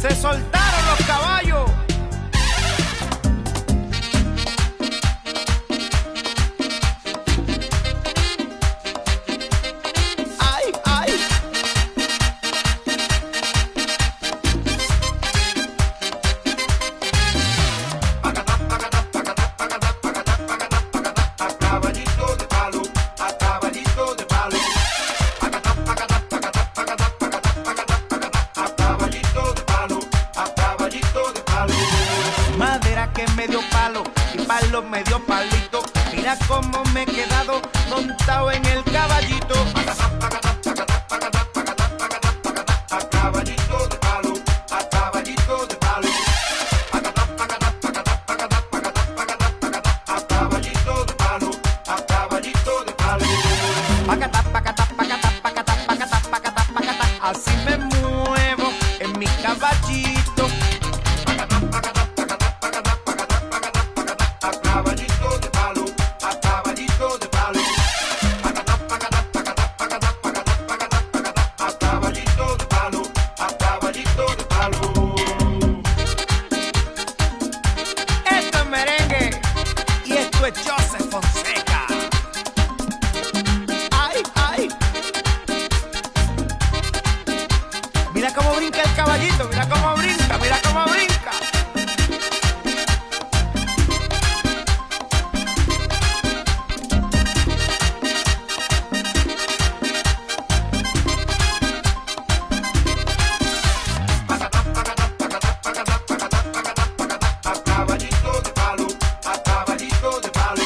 Se soltaron los caballos. Ay, ay. A caballito de palo, a caballito de palo. A caballito de palo, a caballito de palo. Madera que me dio palo y palo me dio palito. Mira cómo me he quedado montado en el caballito. A caballito de palo, a caballito de palo. A caballito de palo, a caballito de palo. Pacata, pacata, pacata, pacata, pacata, pacata, pacata. Así me muevo en mi caballito. A caballito de palo, a caballito de palo. A caballito de palo, a caballito de palo. Esto es merengue y esto es Joseph Fonseca. Ay, ay. Mira cómo brinca el caballito, mira cómo brinca, mira cómo brinca. A caballito de palo, a caballito de palo.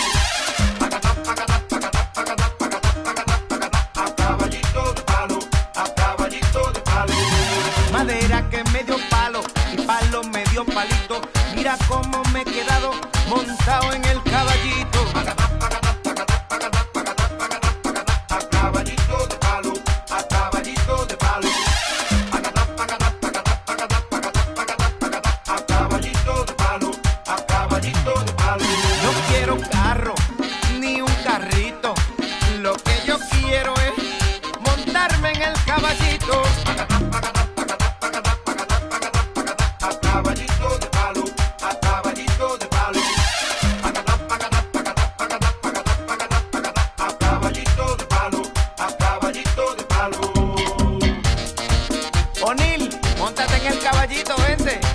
A caballito de palo, a caballito de palo. Madera que me dio palo y palo me dio palito. Mira cómo me he quedado montado en el caballito. A caballito de palo, a caballito de palo. A caballito de palo, a caballito de palo. No quiero carro ni un carrito. Lo que yo quiero es montarme en el caballito. A caballito de palo, a caballito de palo. A caballito de palo, a caballito de palo. O'Neill, móntate en el caballito, vente.